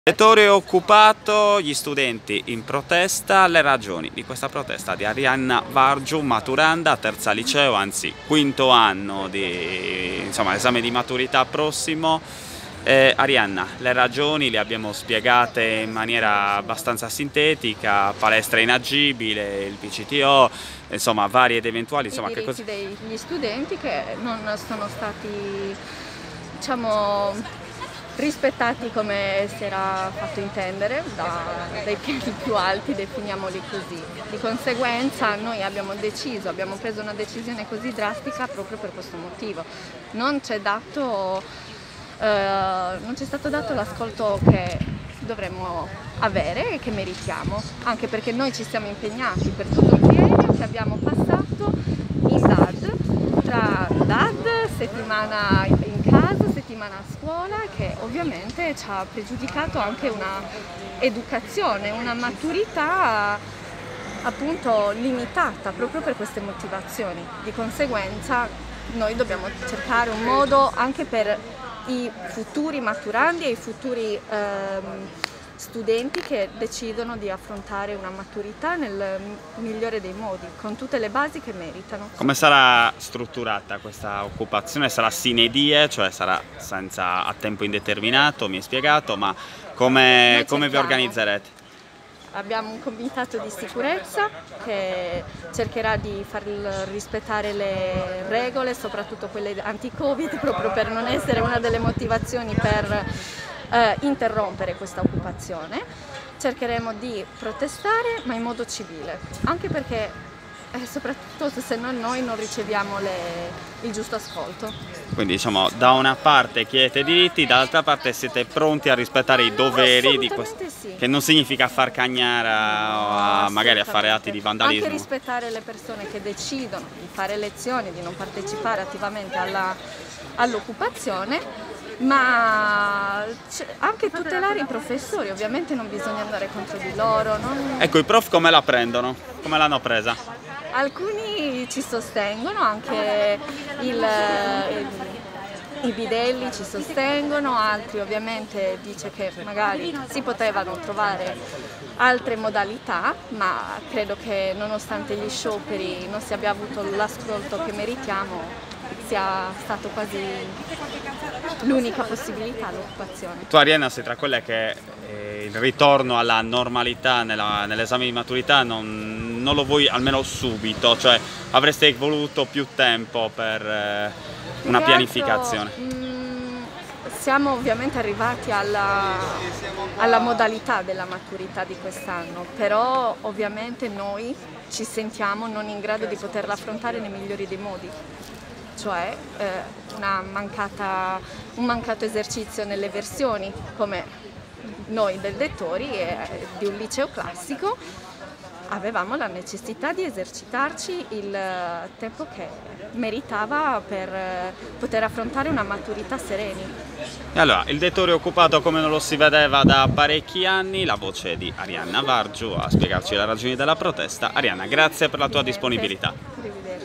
Direttore occupato, gli studenti in protesta, le ragioni di questa protesta di Arianna Vargiu, maturanda, terza liceo, anzi quinto anno di esame di maturità prossimo. Arianna, le ragioni le abbiamo spiegate in maniera abbastanza sintetica: palestra inagibile, il PCTO, insomma varie ed eventuali. I diritti degli studenti che non sono stati, rispettati come si era fatto intendere dai piani più alti, definiamoli così. Di conseguenza noi abbiamo preso una decisione così drastica proprio per questo motivo. Non ci è stato dato l'ascolto che dovremmo avere e che meritiamo, anche perché noi ci siamo impegnati per tutto il triennio che abbiamo passato in DAD, tra DAD, settimana in casa, settimana a scuola, che ovviamente ci ha pregiudicato anche una educazione, una maturità appunto limitata proprio per queste motivazioni. Di conseguenza noi dobbiamo cercare un modo anche per i futuri maturandi e i futuri studenti che decidono di affrontare una maturità nel migliore dei modi, con tutte le basi che meritano. Come sarà strutturata questa occupazione? Sarà sine die, cioè sarà a tempo indeterminato, mi hai spiegato, ma come vi organizzerete? Abbiamo un comitato di sicurezza che cercherà di far rispettare le regole, soprattutto quelle anti-Covid, proprio per non essere una delle motivazioni per interrompere questa occupazione. Cercheremo di protestare, ma in modo civile, anche perché soprattutto se noi non riceviamo il giusto ascolto. Quindi da una parte chiedete diritti, dall'altra parte siete pronti a rispettare i doveri di questo, sì. Che non significa far cagnara o magari a fare atti di vandalismo. Anche rispettare le persone che decidono di fare lezioni, di non partecipare attivamente all'occupazione, ma anche tutelare i professori. Ovviamente non bisogna andare contro di loro. Ecco, i prof come la prendono? Come l'hanno presa? Alcuni ci sostengono, anche i bidelli ci sostengono, altri ovviamente dice che magari si potevano trovare altre modalità, ma credo che nonostante gli scioperi non si abbia avuto l'ascolto che meritiamo, sia stato quasi l'unica possibilità l'occupazione. Tu, Arianna, sei tra quelle che il ritorno alla normalità nell'esame di maturità non lo vuoi almeno subito, cioè avreste voluto più tempo per una pianificazione? Siamo ovviamente arrivati alla modalità della maturità di quest'anno, però ovviamente noi ci sentiamo non in grado di poterla affrontare nei migliori dei modi. Cioè un mancato esercizio nelle versioni, come noi del Dettori e di un liceo classico avevamo la necessità di esercitarci il tempo che meritava per poter affrontare una maturità sereni. E allora, il Dettori occupato come non lo si vedeva da parecchi anni, la voce di Arianna Vargiu a spiegarci le ragioni della protesta. Arianna, grazie per la tua disponibilità.